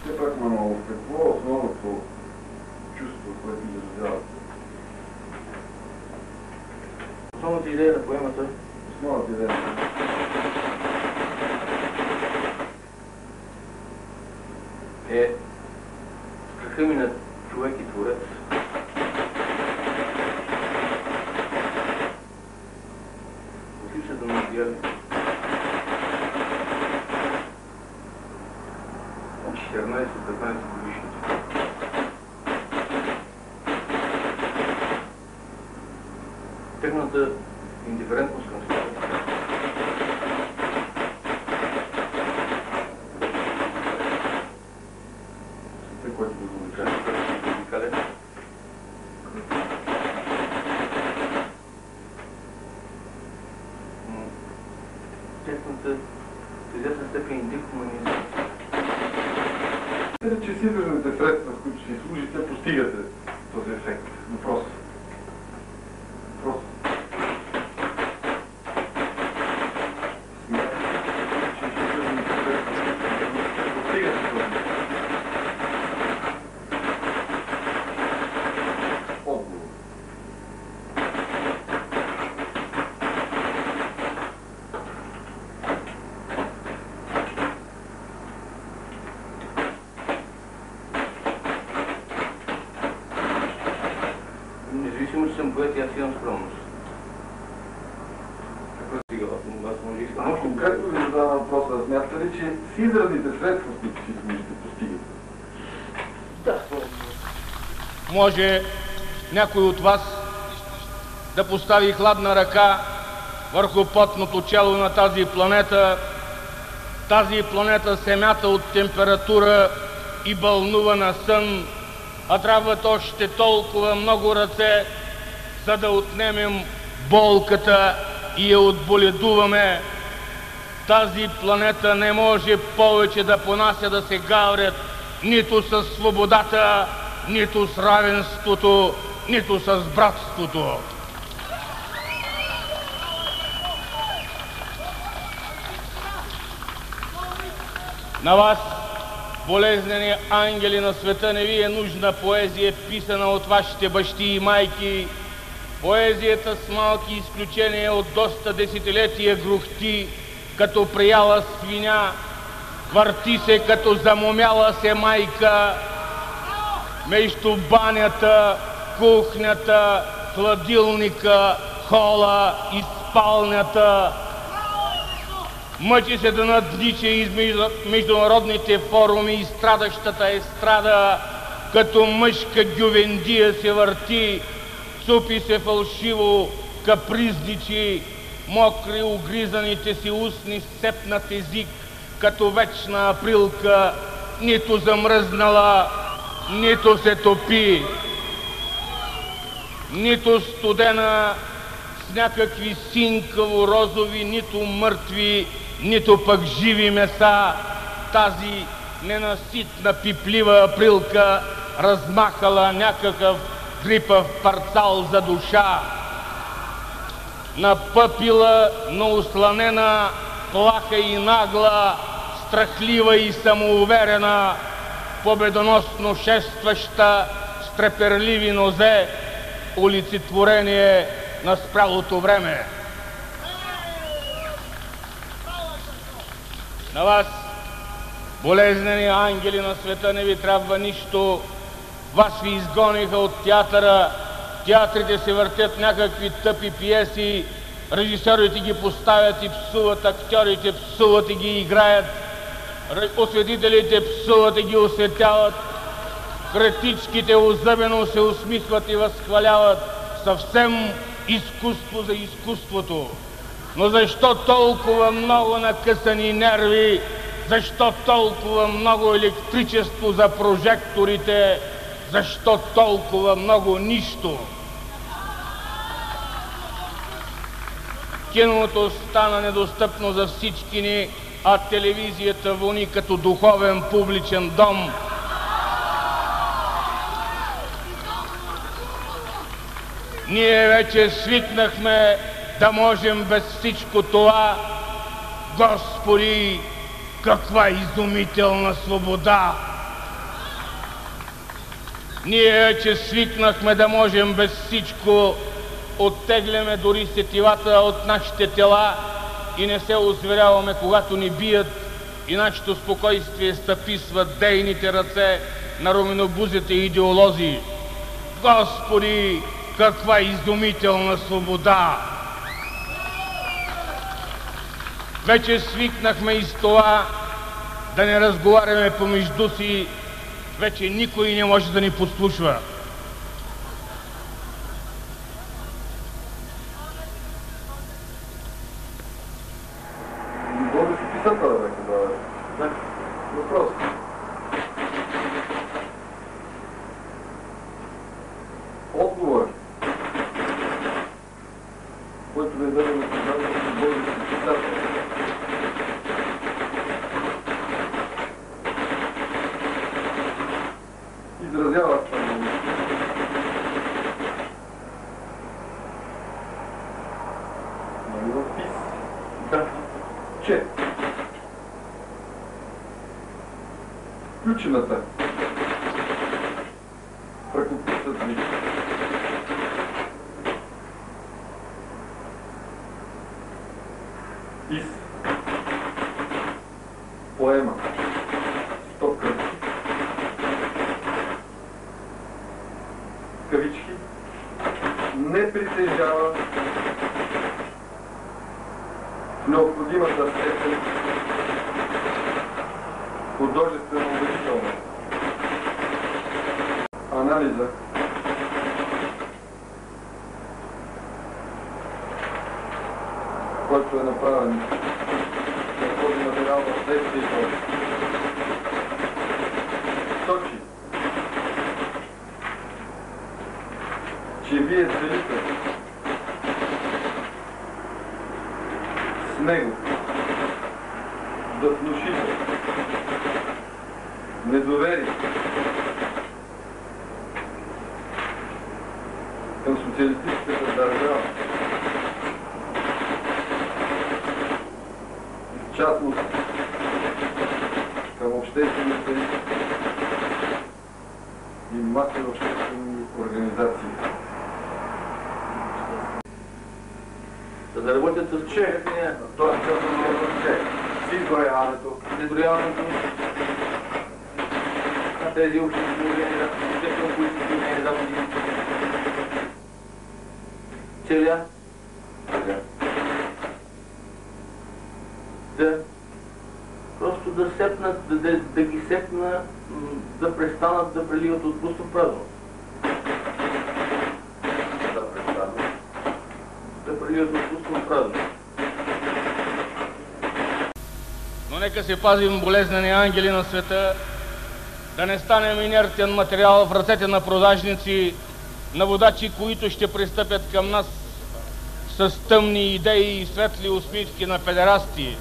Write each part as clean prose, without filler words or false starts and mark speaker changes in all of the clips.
Speaker 1: Все пак, Манолов, какво е основното чувство, което изразявате?
Speaker 2: Основната идея на поемата?
Speaker 1: Основната идея на поемата.
Speaker 2: Е страха ми на човек и творец. Отличната му идея. 14-15 годишните. Техната индиферентност към света.
Speaker 1: Света, който го
Speaker 2: заобикаля. Техната в известна степен индихуманизъм.
Speaker 1: Че с изразните средства, с които си служите, постигате този ефект. Въпрос.
Speaker 2: Независимо, че съм поет и аз имам скромност. Какво стига? Аз може и скромност.
Speaker 1: Конкретно ви задавам въпроса. Смятате ли, че с изразните средства, с които си служите, постигате?
Speaker 2: Да.
Speaker 3: Може някой от вас да постави хладна ръка върху потното чело на тази планета. Тази планета се мята от температура и бълнува на сън, а трябват още толкова много ръце, за да отнемем болката и я отболедуваме. Тази планета не може повече да понася да се гаврят нито с свободата, нито с равенството, нито с братството. На вас, болезнени ангели на света, не ви е нужна поезия, писана от вашите бащи и майки. Поезията с малки изключения от доста десетилетия грухти, като прияла свиня, върти се като замумяла се майка, между банята, кухнята, хладилника, хола и спалнята. Мъчи се да наднича из международните форуми и страдащата естрада, като мъжка гювендия се върти, цупи се фалшиво, капризничи, мокри угризаните си устни сцепнат език, като вечна априлка, нито замръзнала, нито се топи, нито студена с някакви синкаво-розови, нито мъртви, нито пък живи меса. Тази ненаситна пиплива априлка размахала някакъв грипав парцал за душа. Напъпила, но усланена, плаха и нагла, страхлива и самоуверена, победоносно шестваща с треперливи нозе, олицетворение на спрялото време. На вас, болезнени ангели на света, не ви трябва нищо. Вас ви изгониха от театъра. Театрите се въртят някакви тъпи пиеси, режисьорите ги поставят и псуват, актьорите псуват и ги играят, осветителите псуват и ги осветяват, критичките озъбено се усмихват и възхваляват. Съвсем изкуство за изкуството. Но защо толкова много накъсани нерви? Защо толкова много електричество за прожекторите? Защо толкова много нищо? Киното стана недостъпно за всички ни, а телевизията вони като духовен публичен дом. Ние вече свикнахме да можем без всичко това. Господи, каква изумителна свобода! Ние, че свикнахме да можем без всичко, оттегляме дори сетивата от нашите тела и не се озверяваме, когато ни бият, и нашето спокойствие стъписват дейните ръце на руменобузите идеолози. Господи, каква изумителна свобода! Вече свикнахме и с това да не разговаряме помежду си, вече никой не може да ни подслушва.
Speaker 1: Български писател да бе. Въпрос. Отговор, който да е даден на български писател. Изразява становище, нали в пис,
Speaker 2: Да.
Speaker 1: че включената прекописът ми из поема Стопка кавички не притежава необходимата степен художествено убедителност. Анализа който е направен на този материал в следствието сочи, че вие целите с него да внушите недоверие към социалистическата държава, в частност към обществените и масови обществени организации.
Speaker 2: За да работят с чехния,
Speaker 1: Това е частно много че с изброяването,
Speaker 2: на тези обществени организации, целя да просто да сепнат, да ги сепна, да престанат да преливат от пусто празно. Да преливат от пусто празно.
Speaker 3: Но нека се пазим болезнени ангели на света, да не станем инертен материал в ръцете на продажници, на водачи, които ще пристъпят към нас с тъмни идеи и светли усмивки на педерасти.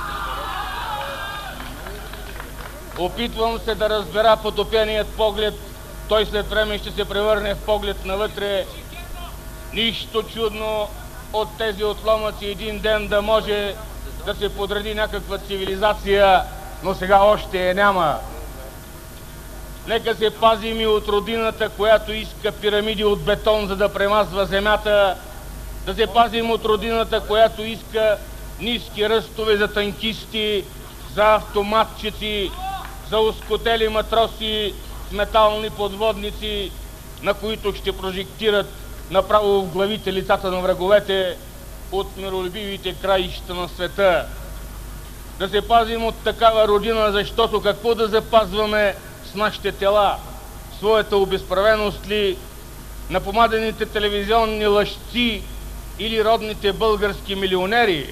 Speaker 3: Опитвам се да разбера потопеният поглед, той след време ще се превърне в поглед навътре. Нищо чудно от тези отломъци един ден да може да се подреди някаква цивилизация, но сега още няма. Нека се пазим и от родината, която иска пирамиди от бетон, за да премазва земята, да се пазим от родината, която иска ниски ръстове за танкисти, за автоматчици, за оскотели матроси с метални подводници, на които ще прожектират направо в главите лицата на враговете от миролюбивите краища на света. Да се пазим от такава родина, защото какво да запазваме с нашите тела? Своята обезправеност ли, напомадените телевизионни лъжци или родните български милионери?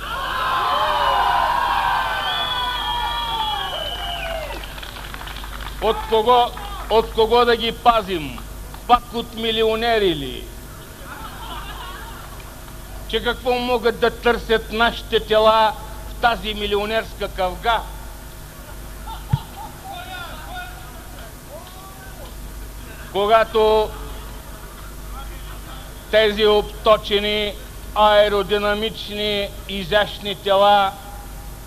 Speaker 3: От кого да ги пазим? Пак от милионери ли? Че какво могат да търсят нашите тела в тази милионерска кавга? Когато тези обточени, аеродинамични, изящни тела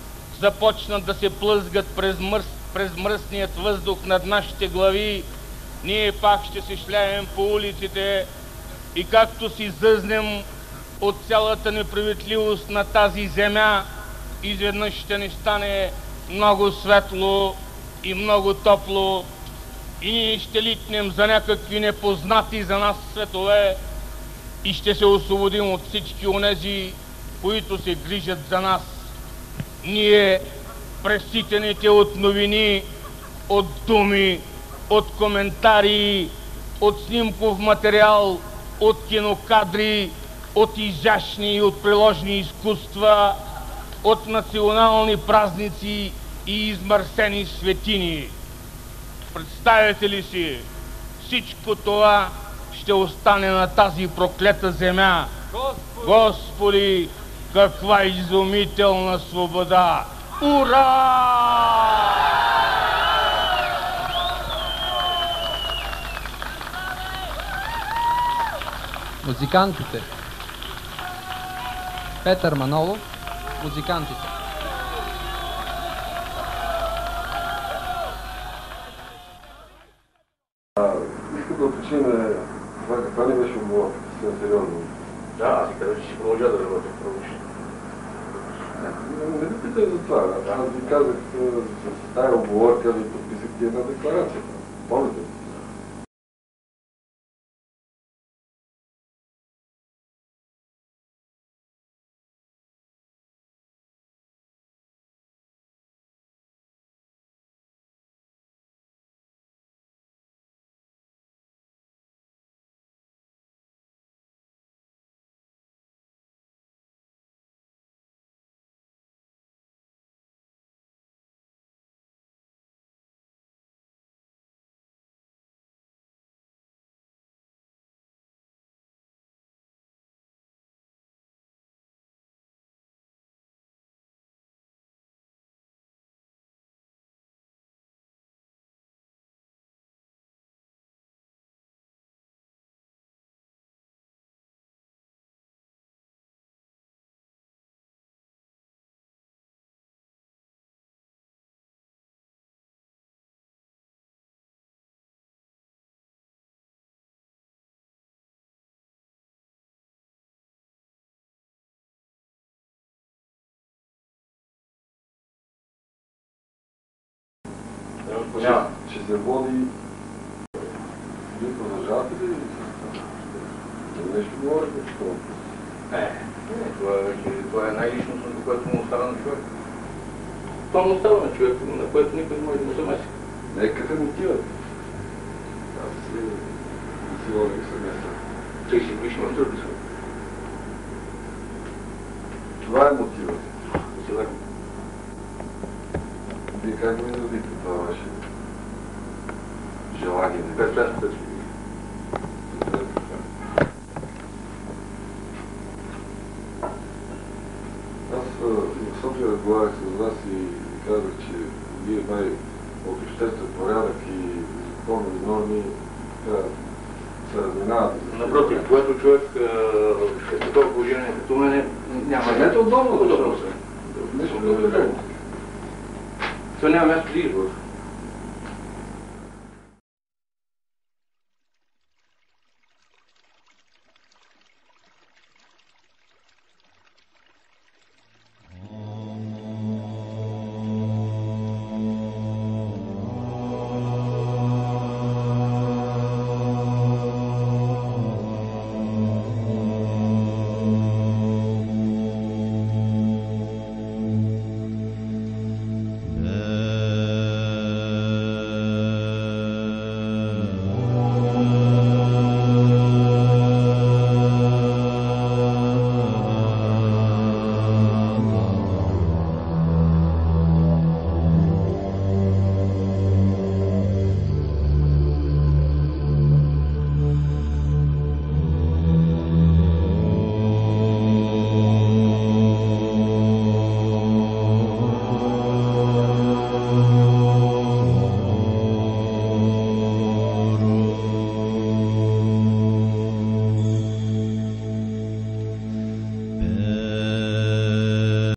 Speaker 3: започнат да се плъзгат през мръсният въздух над нашите глави, ние пак ще се шляем по улиците и както си зъзнем от цялата неприветливост на тази земя, изведнъж ще ни стане много светло и много топло и ние ще литнем за някакви непознати за нас светове и ще се освободим от всички онези, които се грижат за нас. Ние, преситените от новини, от думи, от коментари, от снимков материал, от кинокадри, от изящни и от приложни изкуства, от национални празници и измърсени светини. Представете ли си, всичко това ще остане на тази проклета земя. Господи, каква изумителна свобода! Ура!
Speaker 4: Музикантите. Петър Манолов, музикантите.
Speaker 1: Искам да уточним това каква ли беше отговорка, съвсем сериозно.
Speaker 2: Да, аз си казах, че ще продължа да работя в промишлено.
Speaker 1: Не ви питай за това. Аз ви казах, с тази оговорка ви подписахте една декларация. Помните ли? Ще се води... Вие продължавате ли? Нещо говорите?
Speaker 2: Това е най-личностното, което му остава на човек. Това му остава на човек, на което никой не може да му замеси.
Speaker 1: Нека се мотиват. Аз си водих съместно.
Speaker 2: Ти си виж мастур да се.
Speaker 1: Това е мотивът. Вие как го изразите това ваше желание?
Speaker 2: Без да си.
Speaker 1: Аз в София разговарях с вас и казах, че вие май от обществен порядък и законни норми се разминавате.
Speaker 2: Напротив, когато човек е в такова положение като мене, няма...
Speaker 1: Не е удобно,
Speaker 2: удобно.
Speaker 1: Нещо удобно.
Speaker 2: Това няма място за избор.